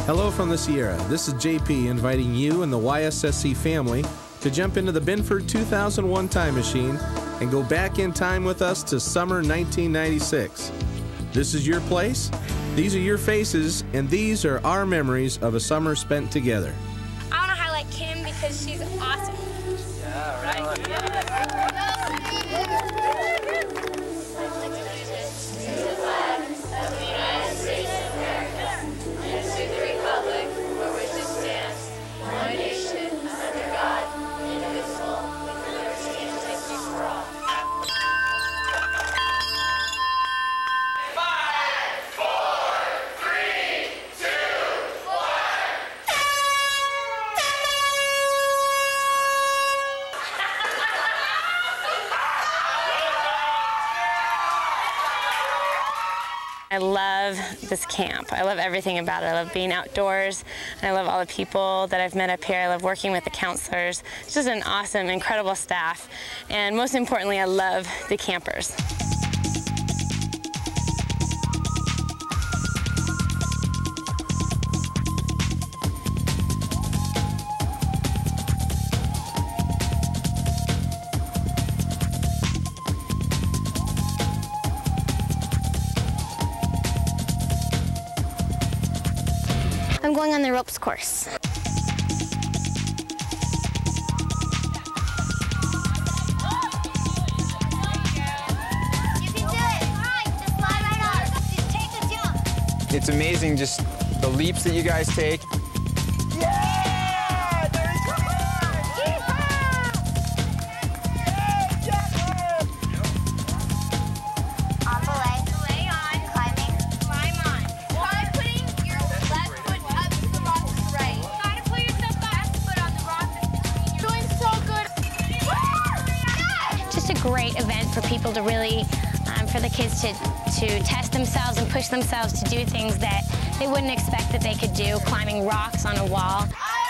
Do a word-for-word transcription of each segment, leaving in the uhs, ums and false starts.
Hello from the Sierra. This is J P inviting you and the Y S S C family to jump into the Binford two thousand one time machine and go back in time with us to summer nineteen ninety-six. This is your place, these are your faces, and these are our memories of a summer spent together. I want to highlight Kim because she's awesome. Yeah, right. Yeah. I love this camp. I love everything about it. I love being outdoors, and I love all the people that I've met up here. I love working with the counselors. It's just an awesome, incredible staff, and most importantly, I love the campers. I'm going on the ropes course. You can do it. All right, just slide right on. Just take the jump. It's amazing just the leaps that you guys take. Yeah! There it goes! On the way. Lay on. Climbing. Climb on. Try putting your left foot up to the rock to the right. Try to pull yourself back, foot on the rock that's between your Doing so good. Just a great event for people to really, um, for the kids to, to test themselves and push themselves to do things that they wouldn't expect that they could do, climbing rocks on a wall.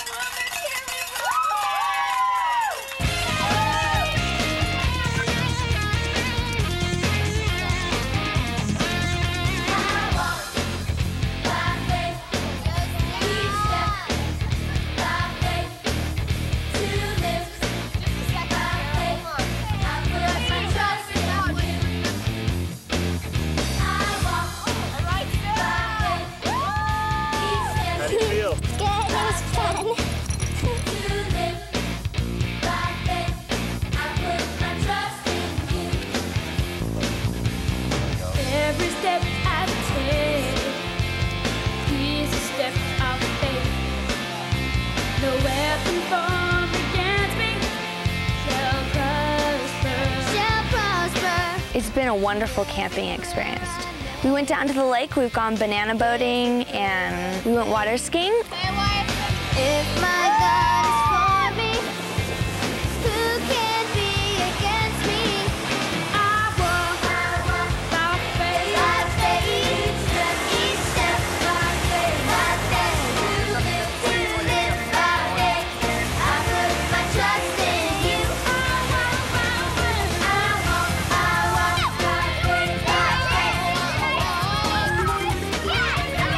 Every step I take is a step of faith. No weapon formed against me shall prosper. Shall prosper. It's been a wonderful camping experience. We went down to the lake, we've gone banana boating, and we went water skiing. If my God is for me, who can be against me? I walk by faith. By faith, each step by faith, by faith. To live, to live by faith. I put my trust in you. I walk by faith. I walk, I walk by faith, by faith. I walk, I walk by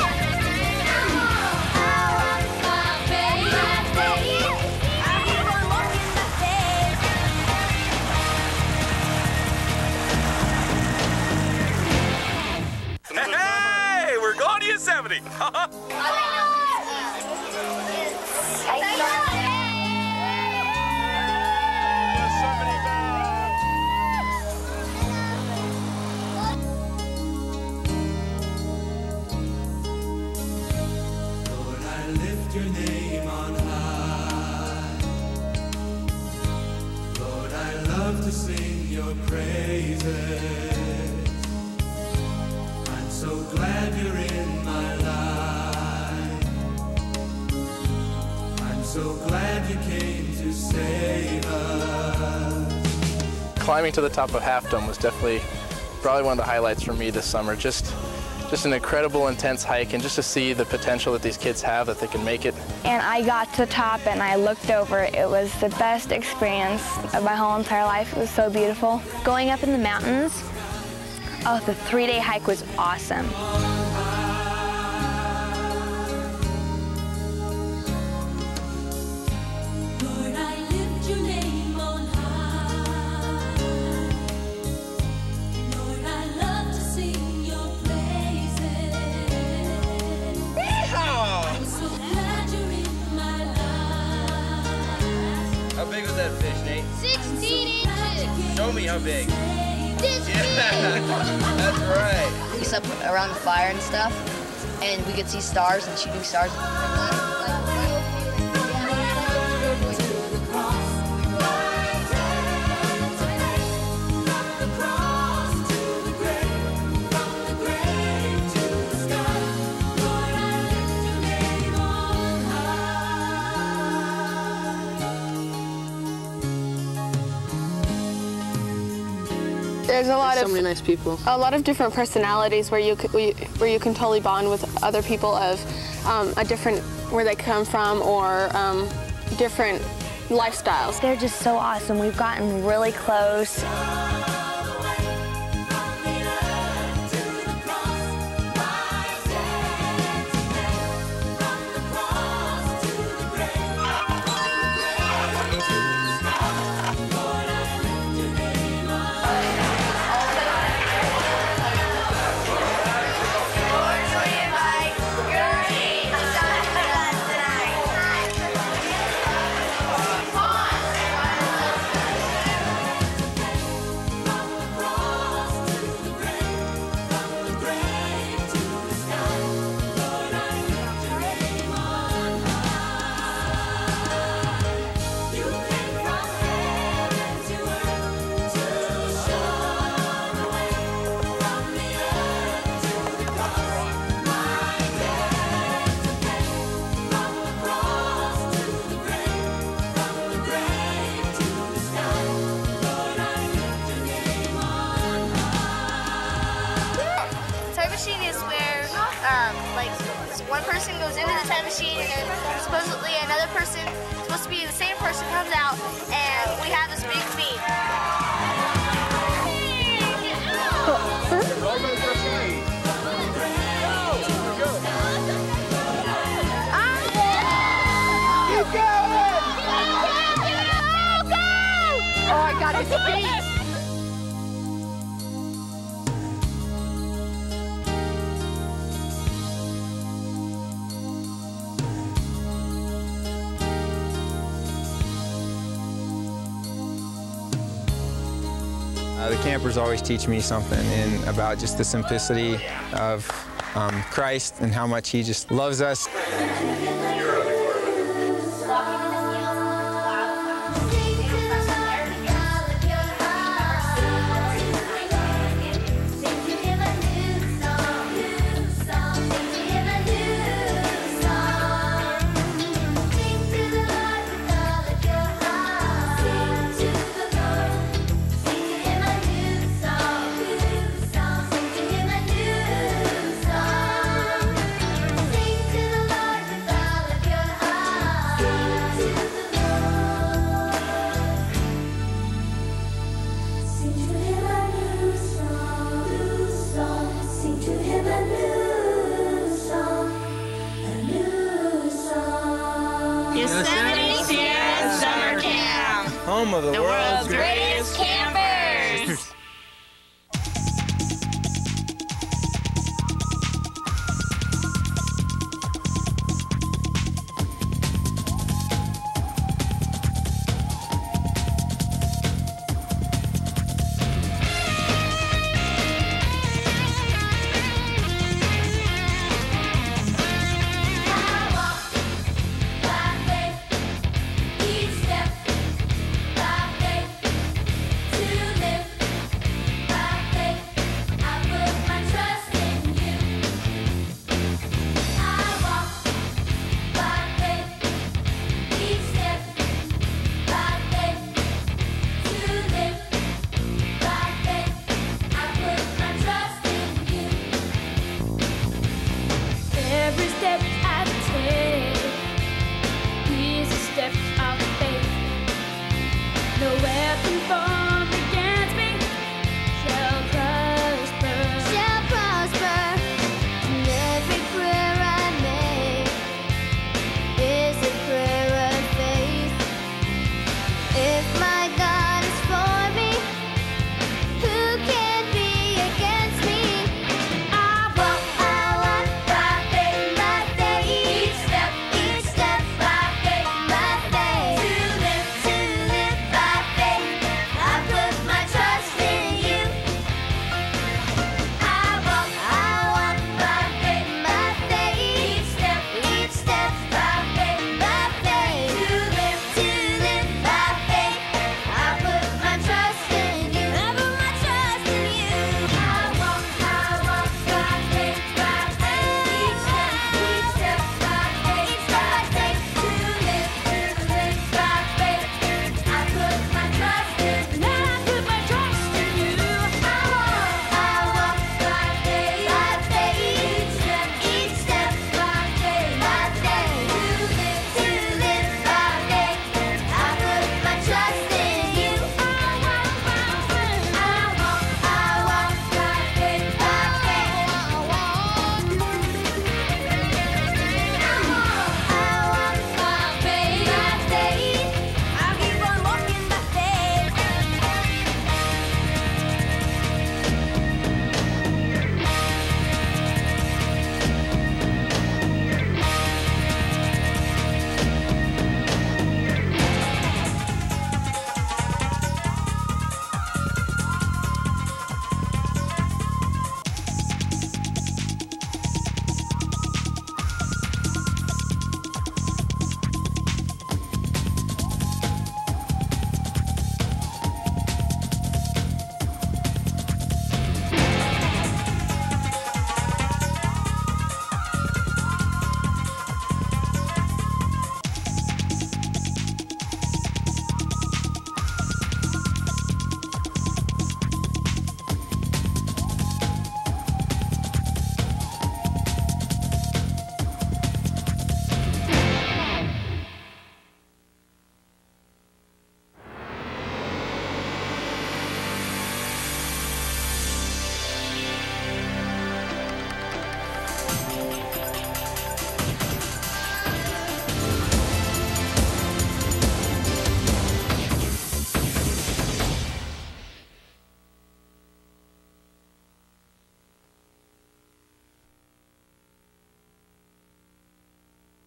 faith, by faith. I keep on walking by faith. Hey, we're going to Yosemite. Lord, I lift your name on high. Lord, I love to sing your praises. I'm so glad you're in my life. I'm so glad you came to save us. Climbing to the top of Half Dome was definitely probably one of the highlights for me this summer. Just Just an incredible, intense hike, and just to see the potential that these kids have, that they can make it. And I got to the top and I looked over. It was the best experience of my whole entire life. It was so beautiful. Going up in the mountains, oh, the three-day hike was awesome. How big was that fish, Nate? sixteen inches. Show me how big. This Yeah, that's right. We slept around the fire and stuff, and we could see stars and shooting stars. There's a lot so of so many nice people. A lot of different personalities where you could, where you can totally bond with other people of um, a different where they come from or um, different lifestyles. They're just so awesome. We've gotten really close. One person goes into the time machine and then supposedly another person, supposed to be the same person, comes out and we have this big meet. You go! Go, go! Oh my God, it's a beast! Uh, the campers always teach me something in, about just the simplicity of um, Christ and how much he just loves us. Yosemite Sierra Summer Camp. Home of the, The world's greatest camp